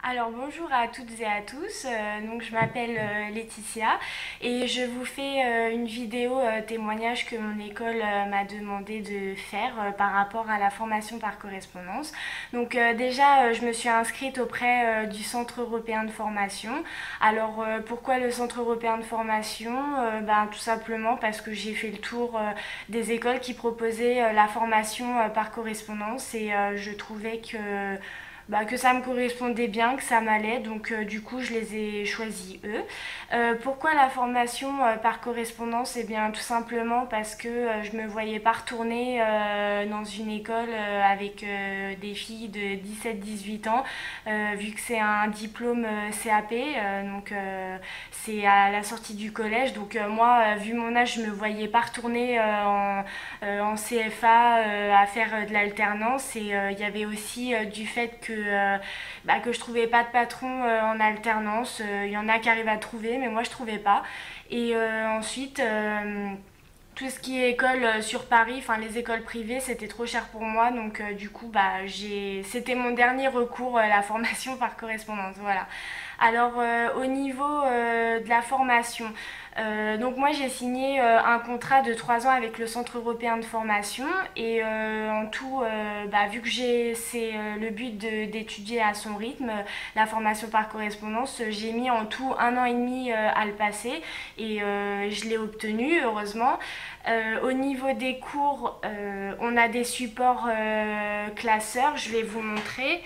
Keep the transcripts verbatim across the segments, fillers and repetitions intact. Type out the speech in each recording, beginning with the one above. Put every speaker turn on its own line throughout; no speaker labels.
Alors bonjour à toutes et à tous, euh, donc je m'appelle euh, Laetitia et je vous fais euh, une vidéo euh, témoignage que mon école euh, m'a demandé de faire euh, par rapport à la formation par correspondance. Donc euh, déjà euh, je me suis inscrite auprès euh, du Centre européen de formation. Alors euh, pourquoi le Centre européen de formation? Euh, ben, Tout simplement parce que j'ai fait le tour euh, des écoles qui proposaient euh, la formation euh, par correspondance et euh, je trouvais que bah, que ça me correspondait bien, que ça m'allait, donc euh, du coup je les ai choisis eux. Euh, pourquoi la formation euh, par correspondance? Eh bien tout simplement parce que euh, je me voyais pas retourner euh, dans une école euh, avec euh, des filles de dix-sept dix-huit ans, euh, vu que c'est un diplôme euh, C A P, euh, donc euh, c'est à la sortie du collège, donc euh, moi euh, vu mon âge je me voyais pas retourner euh, en, euh, en C F A euh, à faire euh, de l'alternance, et euh, il y avait aussi euh, du fait que euh, bah, que je trouvais pas de patron euh, en alternance. Il y en a qui arrivent à trouver, mais moi je trouvais pas. Et euh, ensuite, euh, tout ce qui est école euh, sur Paris, enfin les écoles privées, c'était trop cher pour moi, donc euh, du coup, bah, j'ai, c'était mon dernier recours, euh, la formation par correspondance. Voilà. Alors euh, au niveau euh, de la formation, euh, donc moi j'ai signé euh, un contrat de trois ans avec le Centre européen de formation, et euh, en tout, euh, bah, vu que j'ai, c'est euh, le but de, d'étudier à son rythme, euh, la formation par correspondance, j'ai mis en tout un an et demi euh, à le passer, et euh, je l'ai obtenu heureusement. Euh, au niveau des cours, euh, on a des supports euh, classeurs, je vais vous montrer.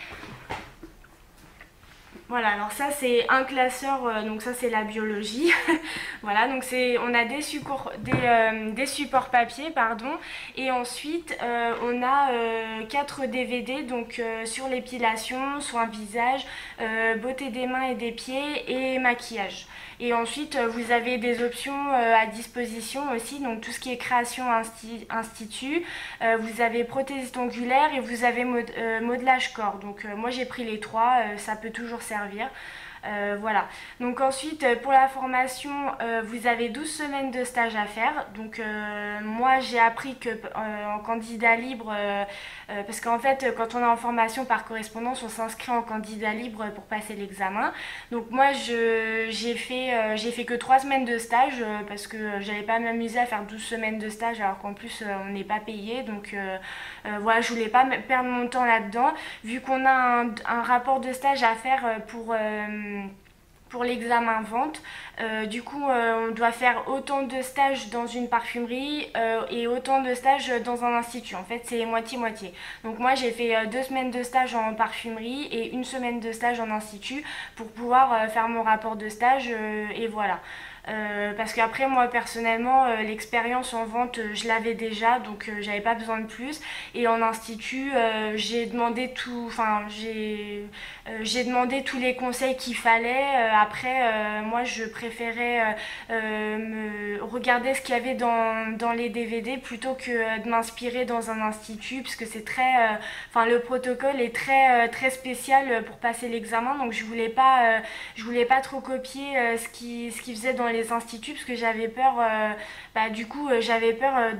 Voilà, alors ça c'est un classeur, euh, donc ça c'est la biologie. Voilà, donc c'est, on a des, supports, des, euh, des supports papier, pardon, et ensuite euh, on a euh, quatre D V D, donc euh, sur l'épilation, soins visage, euh, beauté des mains et des pieds et maquillage. Et ensuite euh, vous avez des options euh, à disposition aussi, donc tout ce qui est création insti- institut, euh, vous avez prothésiste ongulaire et vous avez mod- euh, modelage corps. Donc euh, moi j'ai pris les trois, euh, ça peut toujours servir. Euh, voilà. Donc ensuite, pour la formation, euh, vous avez douze semaines de stage à faire. Donc euh, moi, j'ai appris que euh, en candidat libre, euh, euh, parce qu'en fait, quand on est en formation par correspondance, on s'inscrit en candidat libre pour passer l'examen. Donc moi, je, j'ai fait, euh, j'ai fait que trois semaines de stage euh, parce que j'allais pas m'amuser à faire douze semaines de stage alors qu'en plus, euh, on n'est pas payé. Donc euh, euh, voilà, je voulais pas perdre mon temps là-dedans. Vu qu'on a un, un rapport de stage à faire pour... Euh, pour l'examen vente. Euh, du coup, euh, on doit faire autant de stages dans une parfumerie euh, et autant de stages dans un institut. En fait, c'est moitié-moitié. Donc moi, j'ai fait euh, deux semaines de stage en parfumerie et une semaine de stage en institut pour pouvoir euh, faire mon rapport de stage, euh, et voilà. Euh, parce qu'après moi personnellement euh, l'expérience en vente euh, je l'avais déjà, donc euh, j'avais pas besoin de plus, et en institut euh, j'ai demandé tout, enfin j'ai euh, j'ai demandé tous les conseils qu'il fallait. Euh, après euh, moi je préférais euh, euh, me regarder ce qu'il y avait dans, dans les D V D plutôt que euh, de m'inspirer dans un institut, parce que c'est très euh, enfin le protocole est très euh, très spécial pour passer l'examen, donc je voulais pas euh, je voulais pas trop copier euh, ce qui ce qu'ils faisaient dans les instituts, parce que j'avais peur euh, bah, du coup euh, j'avais peur euh,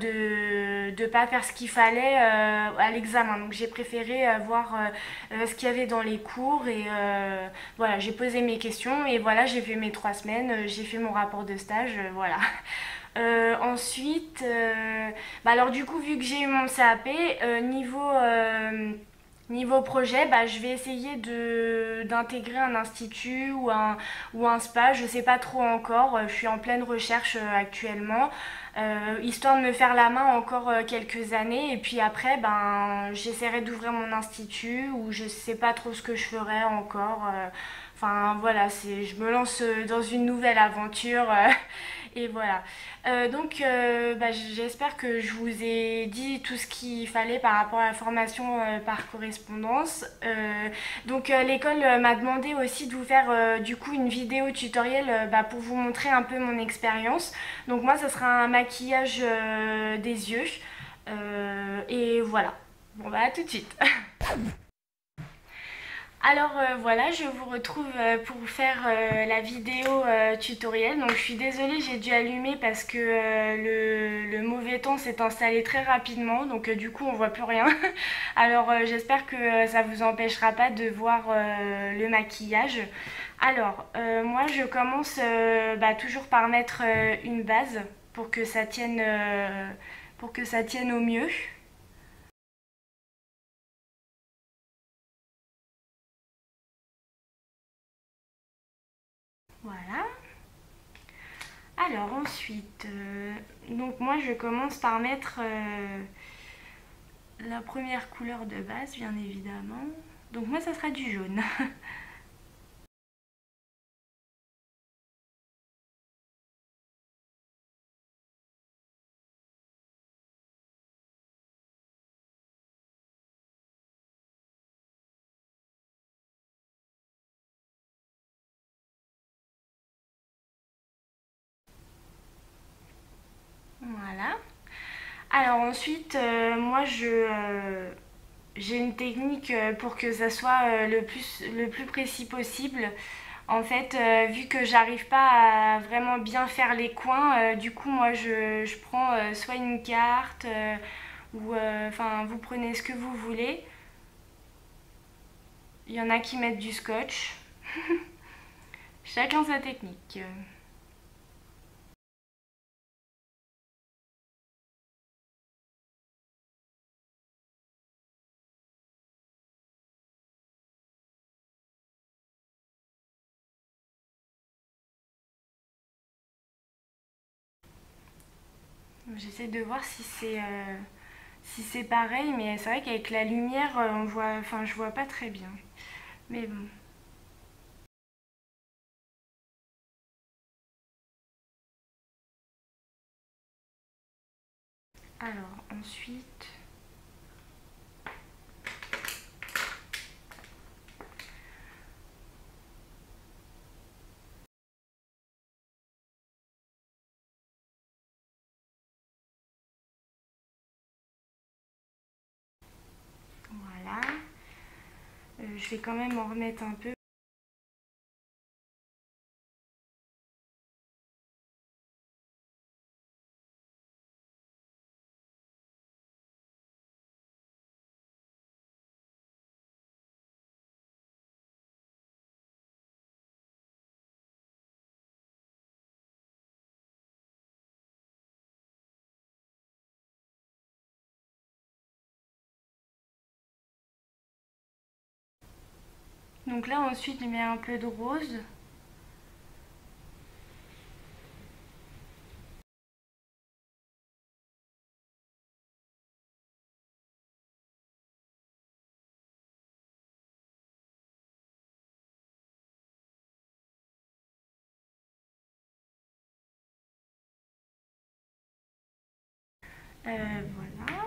de de pas faire ce qu'il fallait euh, à l'examen, donc j'ai préféré euh, voir euh, euh, ce qu'il y avait dans les cours, et euh, voilà, j'ai posé mes questions et voilà, j'ai fait mes trois semaines, euh, j'ai fait mon rapport de stage, euh, voilà. Euh, ensuite, euh, bah alors du coup, vu que j'ai eu mon C A P, euh, niveau euh, niveau projet, bah, je vais essayer de d'intégrer un institut ou un, ou un spa, je sais pas trop encore, je suis en pleine recherche euh, actuellement, euh, histoire de me faire la main encore euh, quelques années, et puis après ben, j'essaierai d'ouvrir mon institut, ou je sais pas trop ce que je ferai encore. euh, Enfin voilà, c'est, je me lance euh, dans une nouvelle aventure, euh, et voilà. Euh, donc euh, bah, j'espère que je vous ai dit tout ce qu'il fallait par rapport à la formation euh, par correspondance. Euh, donc euh, l'école euh, m'a demandé aussi de vous faire euh, du coup une vidéo tutoriel euh, bah, pour vous montrer un peu mon expérience. Donc moi ça sera un maquillage euh, des yeux. Euh, et voilà. Bon bah à tout de suite. Alors euh, voilà, je vous retrouve euh, pour faire euh, la vidéo euh, tutoriel. Donc je suis désolée, j'ai dû allumer parce que euh, le, le mauvais temps s'est installé très rapidement. Donc euh, du coup, on voit plus rien. Alors euh, j'espère que euh, ça vous empêchera pas de voir euh, le maquillage. Alors euh, moi, je commence euh, bah, toujours par mettre euh, une base pour que ça tienne, euh, pour que ça tienne au mieux. Voilà. Alors ensuite, euh, donc moi je commence par mettre euh, la première couleur de base, bien évidemment. Donc moi ça sera du jaune. Voilà. Alors ensuite, euh, moi je euh, j'ai une technique euh, pour que ça soit euh, le plus le plus précis possible. En fait, euh, vu que j'arrive pas à vraiment bien faire les coins, euh, du coup moi je, je prends euh, soit une carte euh, ou euh, enfin vous prenez ce que vous voulez. Il y en a qui mettent du scotch. Chacun sa technique. J'essaie de voir si c'est euh, si c'est pareil, mais c'est vrai qu'avec la lumière, euh, on voit, enfin, je vois pas très bien. Mais bon. Alors ensuite, voilà. Euh, je vais quand même en remettre un peu. Donc là ensuite, je mets un peu de rose. Euh, voilà.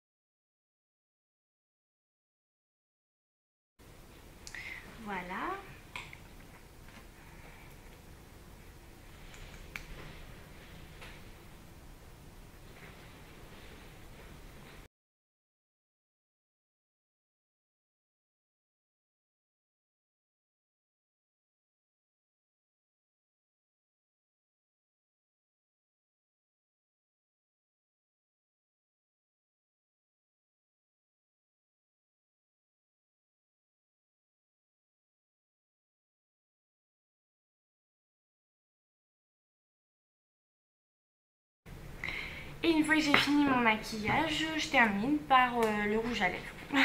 Voilà. Et une fois que j'ai fini mon maquillage, je termine par euh, le rouge à lèvres.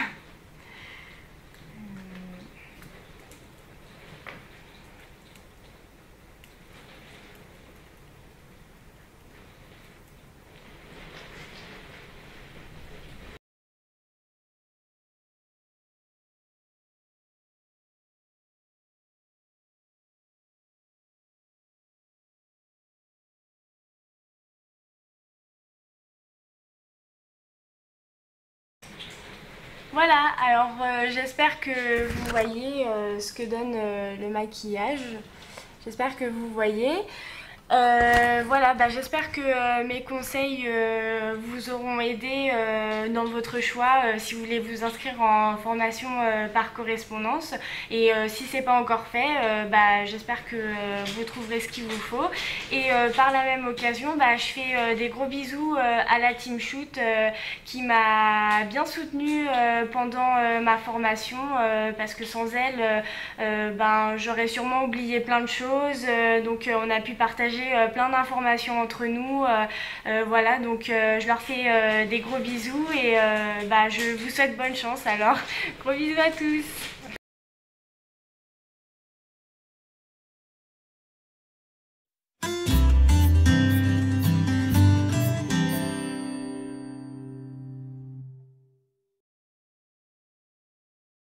Voilà, alors euh, j'espère que vous voyez euh, ce que donne euh, le maquillage. J'espère que vous voyez. Euh, voilà, bah, j'espère que euh, mes conseils euh, vous auront aidé euh, dans votre choix euh, si vous voulez vous inscrire en formation euh, par correspondance. Et euh, si c'est pas encore fait, euh, bah, j'espère que euh, vous trouverez ce qu'il vous faut. Et euh, par la même occasion, bah, je fais euh, des gros bisous euh, à la Team Shoot euh, qui m'a bien soutenue euh, pendant euh, ma formation euh, parce que sans elle, euh, ben, j'aurais sûrement oublié plein de choses. Euh, donc euh, on a pu partager euh, plein d'informations entre nous. Euh, euh, voilà, donc euh, je leur fais euh, des gros bisous et euh, bah, je vous souhaite bonne chance alors. Gros bisous à tous.